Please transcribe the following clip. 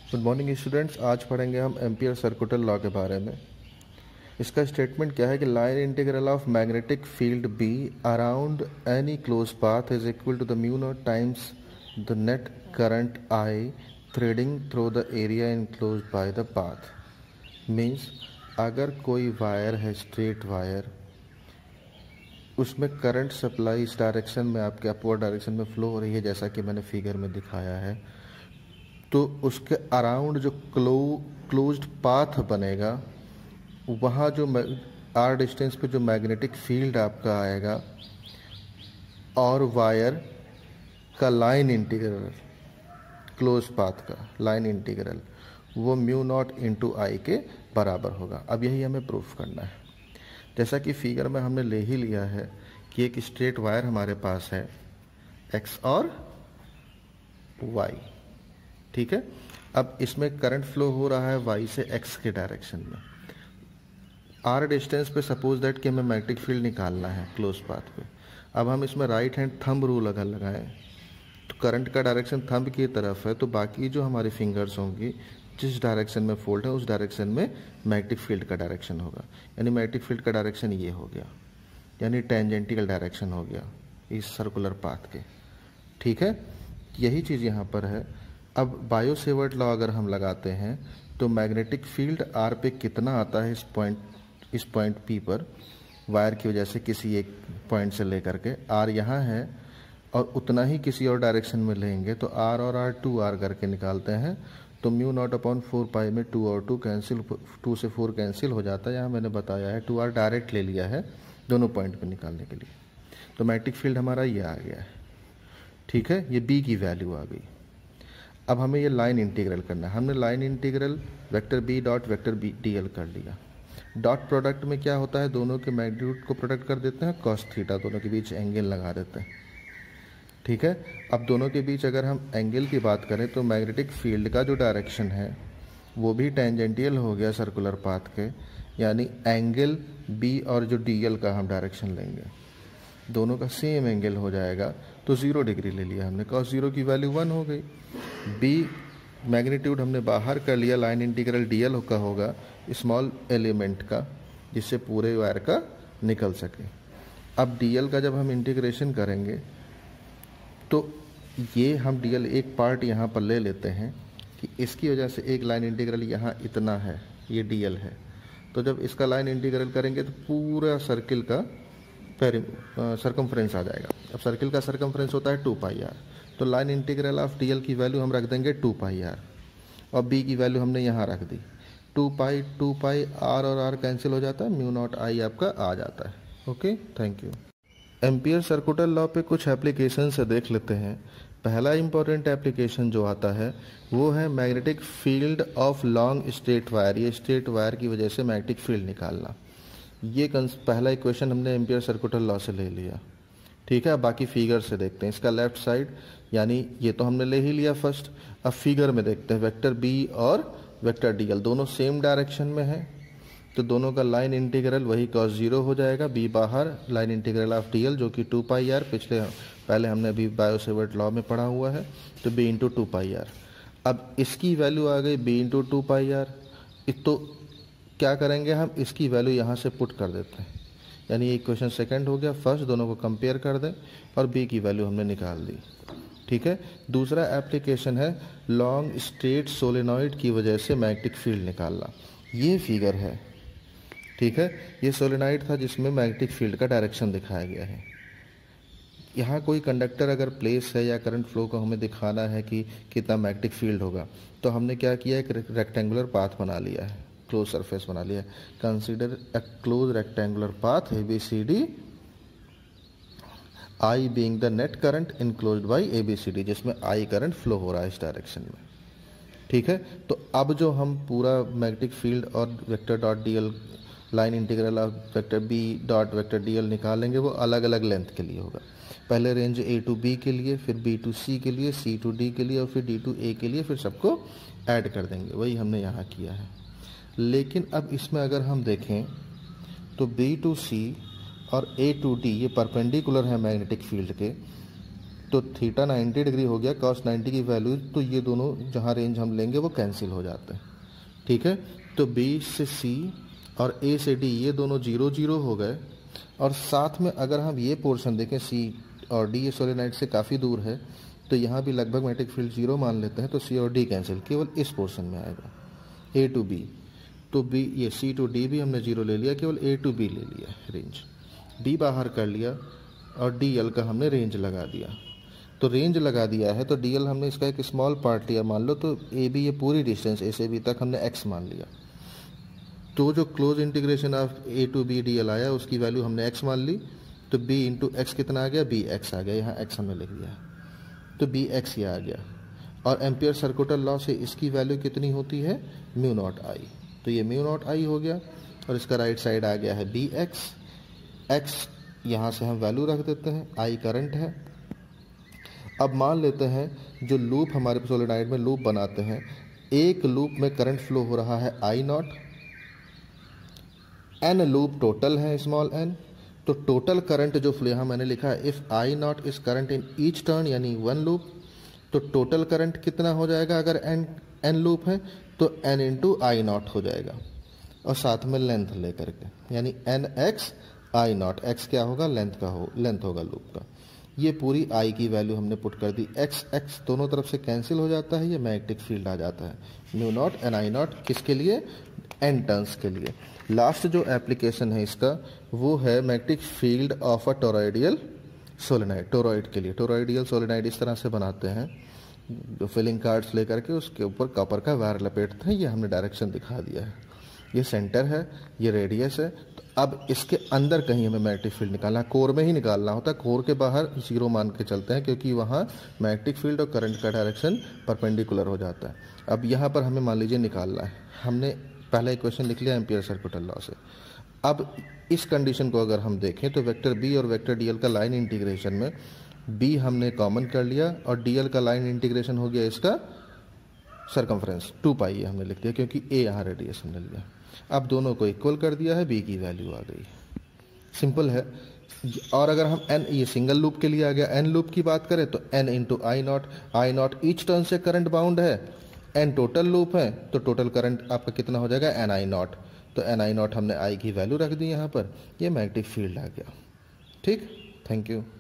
Good morning students. आज पढ़ेंगे हम एम्पियर सर्कुलर लॉ के बारे में। इसका स्टेटमेंट क्या है कि line integral of magnetic field B around any close path is equal to the mu naught times the net current I threading through the area enclosed by the path. Means अगर कोई wire है, straight wire, उसमें current supply इस direction में, आपके upward direction में flow हो रही है, जैसा कि मैंने फिगर में दिखाया है, तो उसके अराउंड जो क्लोज्ड पाथ बनेगा, वहाँ जो आर डिस्टेंस पे जो मैग्नेटिक फील्ड आपका आएगा और वायर का लाइन इंटीग्रल, क्लोज पाथ का लाइन इंटीग्रल, वो म्यू नॉट इंटू आई के बराबर होगा। अब यही हमें प्रूफ करना है। जैसा कि फिगर में हमने ले ही लिया है कि एक स्ट्रेट वायर हमारे पास है, एक्स और वाई, ठीक है। अब इसमें करंट फ्लो हो रहा है वाई से एक्स के डायरेक्शन में। आर डिस्टेंस पे सपोज दैट कि हमें मैग्नेटिक फील्ड निकालना है क्लोज पाथ पे। अब हम इसमें राइट हैंड थंब रूल अगर लगाएं तो करंट का डायरेक्शन थंब की तरफ है, तो बाकी जो हमारी फिंगर्स होंगी जिस डायरेक्शन में फोल्ड है उस डायरेक्शन में मैग्नेटिक फील्ड का डायरेक्शन होगा। यानी मैग्नेटिक फील्ड का डायरेक्शन ये हो गया, यानी टेंजेंटिकल डायरेक्शन हो गया इस सर्कुलर पाथ के, ठीक है। यही चीज़ यहाँ पर है। अब बायो सेवर्ट लॉ अगर हम लगाते हैं तो मैग्नेटिक फील्ड आर पे कितना आता है इस पॉइंट पी पर, वायर की वजह से किसी एक पॉइंट से लेकर के आर यहाँ है, और उतना ही किसी और डायरेक्शन में लेंगे तो आर और आर 2r करके निकालते हैं, तो म्यू नॉट अपॉन 4 पाई में 2 और 2 कैंसिल, 2 से 4 कैंसिल हो जाता है। यहाँ मैंने बताया है 2r डायरेक्ट ले लिया है दोनों पॉइंट पे निकालने के लिए। तो मैग्नेटिक फील्ड हमारा ये आ गया है, ठीक है। ये बी की वैल्यू आ गई। अब हमें ये लाइन इंटीग्रल करना है। हमने line integral vector B dot vector B D L कर लिया। डॉट प्रोडक्ट में क्या होता है, दोनों के मैग्नीट्यूड को प्रोडक्ट कर देते हैं, कॉस थीटा, दोनों के बीच एंगल लगा देते हैं, ठीक है। अब दोनों के बीच अगर हम एंगल की बात करें तो मैग्नेटिक फील्ड का जो डायरेक्शन है वो भी टेंजेंटियल हो गया सर्कुलर पाथ के, यानी एंगल बी और जो डी एल का हम डायरेक्शन लेंगे दोनों का सेम एंगल हो जाएगा, तो 0 डिग्री ले लिया हमने, cos 0 की वैल्यू 1 हो गई। बी मैग्नीट्यूड हमने बाहर कर लिया, लाइन इंटीग्रल डीएल का होगा स्मॉल एलिमेंट का, जिससे पूरे वायर का निकल सके। अब डीएल का जब हम इंटीग्रेशन करेंगे तो ये हम डीएल एक पार्ट यहाँ पर ले लेते हैं कि इसकी वजह से एक लाइन इंटीग्रल यहाँ इतना है, ये डीएल है। तो जब इसका लाइन इंटीग्रल करेंगे तो पूरा सर्किल का सरकमफ्रेंस आ जाएगा। अब सर्किल का सरकमफ्रेंस होता है 2 पाई आर, तो लाइन इंटीग्रल ऑफ डीएल की वैल्यू हम रख देंगे 2 पाई आर, और बी की वैल्यू हमने यहाँ रख दी 2 पाई, आर और आर कैंसिल हो जाता है, म्यू नॉट आई आपका आ जाता है। Okay, thank you. Ampere circular law पे कुछ एप्लीकेशन से देख लेते हैं। पहला इंपॉर्टेंट एप्लीकेशन जो आता है वो है magnetic field of long straight wire. ये स्ट्रेट वायर की वजह से मैग्नेटिक फील्ड निकालना, ये पहला इक्वेशन हमने एम्पियर सर्कुलर लॉ से ले लिया, ठीक है। बाकी फिगर से देखते हैं। इसका लेफ्ट साइड, यानी ये तो हमने ले ही लिया फर्स्ट। अब फिगर में देखते हैं, वेक्टर बी और वेक्टर डीएल दोनों सेम डायरेक्शन में है, तो दोनों का लाइन इंटीग्रल वही cos 0 हो जाएगा। बी बाहर, लाइन इंटीग्रल ऑफ डीएल जो कि 2 पाई आर, पहले हमने अभी बायो सेवर्ट लॉ में पढ़ा हुआ है, तो बी इंटू 2 पाई आर। अब इसकी वैल्यू आ गई बी इंटू 2 पाई आर, तो क्या करेंगे हम, इसकी वैल्यू यहाँ से पुट कर देते हैं, यानी इक्वेशन सेकंड हो गया। फर्स्ट दोनों को कंपेयर कर दें और बी की वैल्यू हमने निकाल दी, ठीक है। दूसरा एप्लीकेशन है लॉन्ग स्ट्रेट सोलेनॉइड की वजह से मैग्नेटिक फील्ड निकालना। ये फिगर है, ठीक है। ये सोलेनॉइड था जिसमें मैग्नेटिक फील्ड का डायरेक्शन दिखाया गया है। यहाँ कोई कंडक्टर अगर प्लेस है या करंट फ्लो को हमें दिखाना है कि कितना मैग्नेटिक फील्ड होगा, तो हमने क्या किया, एक रेक्टेंगुलर पाथ बना लिया है, क्लोज सरफेस बना लिया है। Consider a close rectangular path ABCD, I being the net current enclosed by ABCD, जिसमें I करंट फ्लो हो रहा है इस डायरेक्शन में, ठीक है। तो अब जो हम पूरा मैग्नेटिक फील्ड और vector dot DL, line integral of vector B dot vector DL निकालेंगे, वो अलग अलग लेंथ के लिए होगा। पहले रेंज A टू B के लिए, फिर B टू C के लिए, C टू D के लिए, और फिर D टू A के लिए, फिर सबको ऐड कर देंगे। वही हमने यहाँ किया है। लेकिन अब इसमें अगर हम देखें तो B टू C और A टू D ये परपेंडिकुलर है मैग्नेटिक फील्ड के, तो थीटा 90 डिग्री हो गया, cos 90 की वैल्यू, तो ये दोनों जहाँ रेंज हम लेंगे वो कैंसिल हो जाते हैं। ठीक है, तो B से C और A से D ये दोनों 0 0 हो गए। और साथ में अगर हम ये पोर्शन देखें, C और D ये सोलेनाइड से काफ़ी दूर है, तो यहाँ भी लगभग मैग्नेटिक फील्ड 0 मान लेते हैं, तो C और D कैंसिल, केवल इस पोर्शन में आएगा A टू B। तो B ये C टू D भी हमने 0 ले लिया, केवल A टू B ले लिया रेंज, D बाहर कर लिया और DL का हमने रेंज लगा दिया। तो रेंज लगा दिया है तो DL हमने इसका एक स्मॉल पार्ट लिया मान लो, तो AB ये पूरी डिस्टेंस A से B तक हमने x मान लिया। तो जो close integration of A to B DL आया उसकी वैल्यू हमने x मान ली, तो B इंटू एक्स कितना आ गया, BX आ गया, यहाँ x हमने लिख दिया, तो BX ये आ गया। और एम्पियर सर्कुलर लॉ से इसकी वैल्यू कितनी होती है, म्यू नॉट आई, तो ये म्यू नॉट आई हो गया। और इसका राइट साइड आ गया है BX, x यहाँ से हम वैल्यू रख देते हैं, I करंट है। अब मान लेते हैं जो लूप हमारे सोलेनोइड में लूप बनाते हैं, एक लूप में करंट फ्लो हो रहा है I naught, n loop total है स्मॉल n, तो टोटल करंट जो फ्लो, यहाँ मैंने लिखा है if I naught is current in each turn यानी वन लूप, तो टोटल करंट कितना हो जाएगा अगर n लूप है, तो n इंटू I नॉट हो जाएगा, और साथ में लेंथ लेकर के, यानी nx I नॉट, x क्या होगा, लेंथ होगा लूप का। ये पूरी I की वैल्यू हमने पुट कर दी, x दोनों तरफ से कैंसिल हो जाता है, ये मैग्नेटिक फील्ड आ जाता है, mu naught N I naught, किसके लिए, n टर्न्स के लिए। लास्ट जो एप्लीकेशन है इसका वो है magnetic field of a toroidal solenoid, toroid के लिए। टोरॉइडियल सोलेनोइड इस तरह से बनाते हैं, जो फिलिंग कार्ड्स लेकर के उसके ऊपर कॉपर का वायर लपेटते हैं, ये हमने डायरेक्शन दिखा दिया है, ये सेंटर है, ये रेडियस है। तो अब इसके अंदर कहीं हमें मैग्नेटिक फील्ड निकालना है, कोर में ही निकालना होता है, कोर के बाहर 0 मान के चलते हैं क्योंकि वहाँ मैग्नेटिक फील्ड और करंट का डायरेक्शन परपेंडिकुलर हो जाता है। अब यहाँ पर हमें मान लीजिए निकालना है, हमने पहला इक्वेशन लिख लिया एम्पियर सर्कुलर लॉ से। अब इस कंडीशन को अगर हम देखें तो वेक्टर B और वेक्टर DL का लाइन इंटीग्रेशन में B हमने कॉमन कर लिया और DL का लाइन इंटीग्रेशन हो गया इसका सरकमफ्रेंस 2 पाई हमने लिख दिया क्योंकि A यहाँ रेडियस हमने लिया। अब दोनों को इक्वल कर दिया है, B की वैल्यू आ गई, सिंपल है। और अगर हम n, ये सिंगल लूप के लिए आ गया, n लूप की बात करें तो n into I naught each turn से करंट बाउंड है, n टोटल लूप है तो टोटल करंट आपका कितना हो जाएगा, n आई नॉट, तो n आई नॉट हमने I की वैल्यू रख दी यहाँ पर, ये मैग्नेटिक फील्ड आ गया। ठीक, थैंक यू।